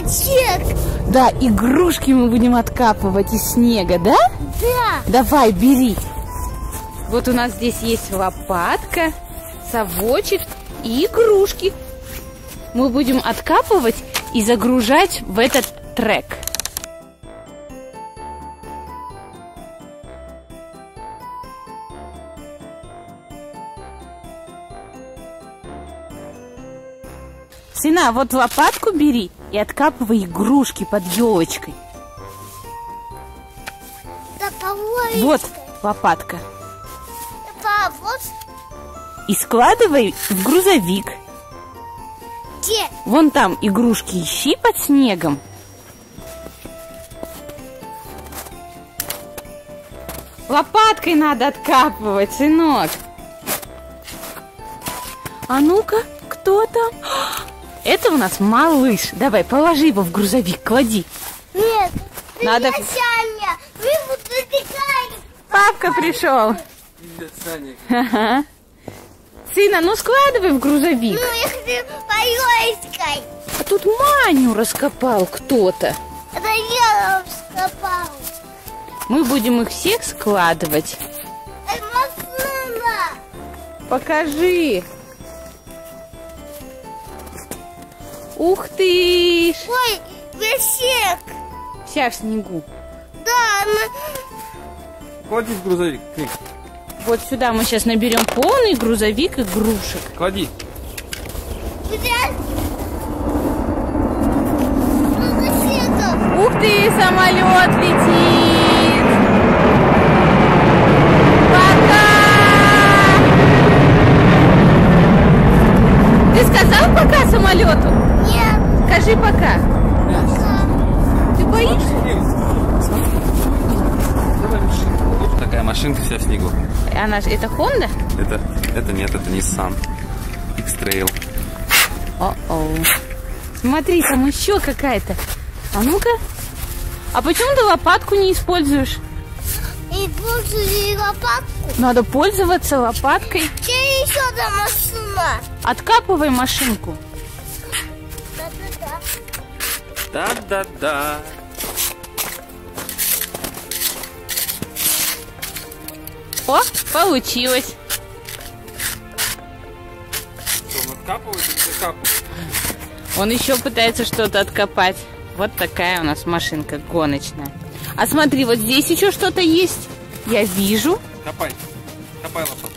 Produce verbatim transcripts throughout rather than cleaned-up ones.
снег. Да, игрушки мы будем откапывать из снега, да? Да. Давай, бери. Вот у нас здесь есть лопатка, совочек и игрушки. Мы будем откапывать и загружать в этот трек. Сына, вот лопатку бери и откапывай игрушки под елочкой. Да, по-моему. Вот лопатка. Да, вот. И складывай в грузовик. Где? Вон там игрушки ищи под снегом. Лопаткой надо откапывать, сынок. А ну-ка, кто там? Это у нас малыш. Давай, положи его в грузовик, клади. Нет, Надо... привет, Саня. Вы вот выбегаете. Папка пришел. Привет, Саня. Ага. Сына, ну складывай в грузовик. Ну, я хочу поесть. А тут Маню раскопал кто-то. Это я раскопал. Мы будем их всех складывать. Это машина. Покажи. Ух ты! Ой, снег. Вся в снегу. Да, она... Клади в грузовик. Вот сюда мы сейчас наберем полный грузовик игрушек. Клади. Где? Много снега. Ух ты, самолет летит! Пока! Ты сказал пока самолету? Нет. Скажи пока. Ты боишься? Давай машинку. Вот такая машинка вся в снегу. Она же, это Honda? Это, это нет, это Nissan X-Trail. О-оу. Смотри, там еще какая-то. А ну-ка. А почему ты лопатку не используешь? И пользуй лопатку. Надо пользоваться лопаткой. Где еще одна машина? Откапывай машинку. Да-да-да. Да-да-да. О, получилось. Что, он откапывает или закапывает? Он еще пытается что-то откопать. Вот такая у нас машинка гоночная. А смотри, вот здесь еще что-то есть. Я вижу. Копай. Копай лопату.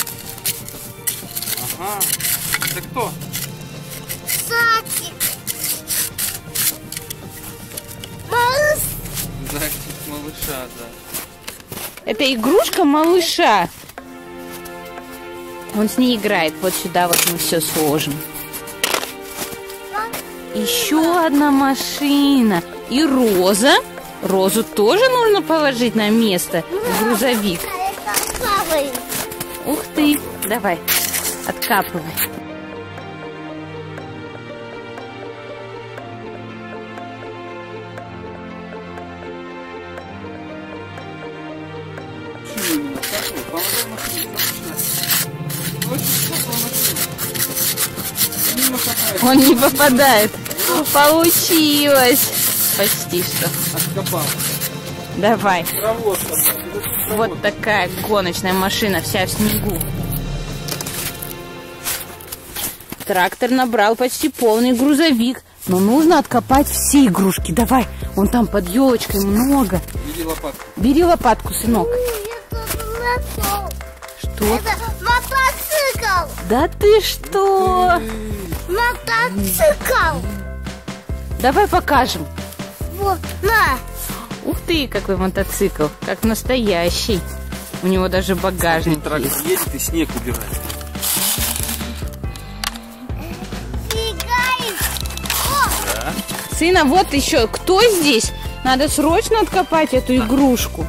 Ага. Это кто? Садик. Малыш. Зайчик малыша, да. Это игрушка малыша. Он с ней играет. Вот сюда вот мы все сложим. Еще одна машина. И роза. Розу тоже нужно положить на место в грузовик. Ух ты. Давай, откапывай. Он не попадает. Получилось. Почти что. Откопал. Давай. Проводка. Вот такая гоночная машина, вся в снегу. Трактор набрал почти полный грузовик. Но нужно откопать все игрушки. Давай. Вон там под елочкой много. Бери лопатку. Бери лопатку, сынок. Что? Это мотоцикл. Да ты что? Мотоцикл. Давай покажем. Вот, на. Ух ты, какой мотоцикл. Как настоящий. У него даже багажник Трактор есть. едет и снег убирает. Бегай. О, Сына, вот еще. Кто здесь? Надо срочно откопать эту игрушку.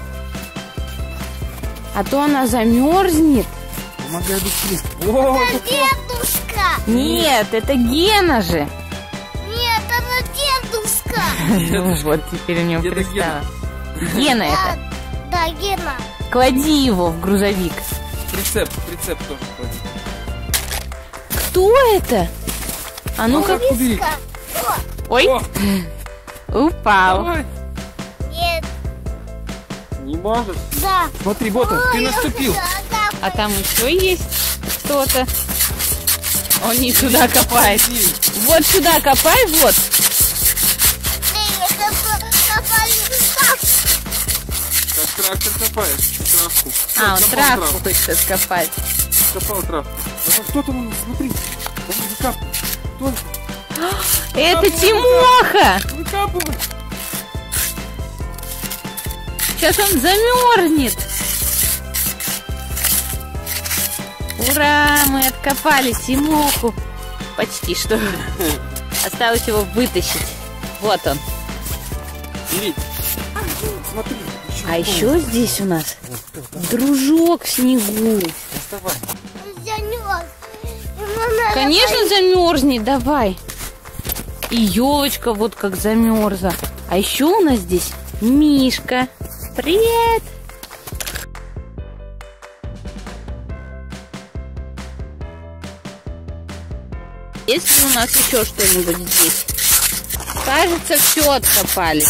А то она замерзнет. Помогай быстрее. О, это дедушка. Нет, это Гена же. Нет, это дедушка. Ну вот, теперь у него Деда пристало. Гена это. Да, Гена. Клади его в грузовик. прицеп, прицеп тоже клади. Кто это? А ну-ка. Лопатку бери. О, Ой, О, упал. давай. Нет. Не можешь. Да. Смотри, Бота, ты наступил. А там еще есть кто-то. Он не сюда копает. Вот сюда копай, вот. Как трактор копает. Травку. А, он Копал травку хочет скопать. Копал травку. А кто там, смотри. Он выкапывает. Кто? Это Тимоха! Выкапывает. Сейчас он замерзнет. Ура! Мы откопали Тимоху. Почти что. Осталось его вытащить. Вот он. Бери. Смотри. А еще здесь у нас дружок в снегу. Доставай. Конечно, замерзнет, давай. И елочка вот как замерзла. А еще у нас здесь Мишка. Привет! Есть ли у нас еще что-нибудь здесь? Кажется, все откопали.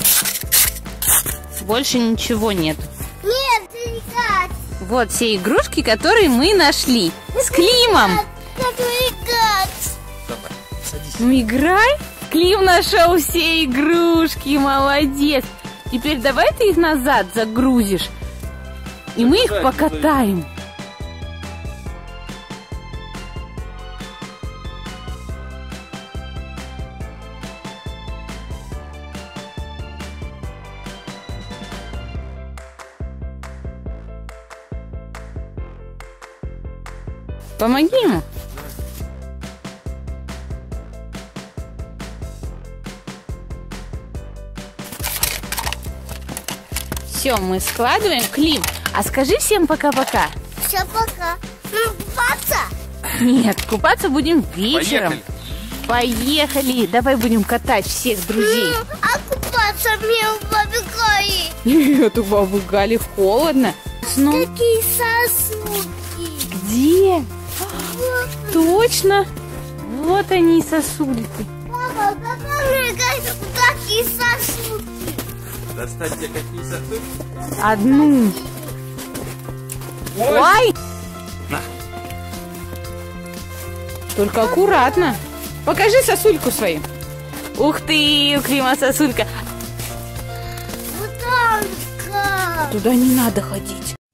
Больше ничего нет. Нет, играть. Вот все игрушки, которые мы нашли. С Климом. Хочу играть. Давай, садись. Ну играй. Клим нашел все игрушки. Молодец. Теперь давай ты их назад загрузишь. И мы их Загружай, покатаем. Помоги ему. Все, мы складываем. Клим, а скажи всем пока-пока. Все, пока. Ну, купаться. Нет, купаться будем вечером. Поехали. Поехали. Давай будем катать всех друзей. Ну, а купаться мне в бабе Гаи. Нет, у бабы Гали холодно. Снова. Какие сосудки. Где? Вот. Точно. Вот они, сосульки. Папа, какие такие сосудки. Достать тебе какие сосудки? Одну. Ой! На. Только аккуратно. Покажи сосульку свою. Ух ты, у Клима сосулька. Бутанка. Туда не надо ходить.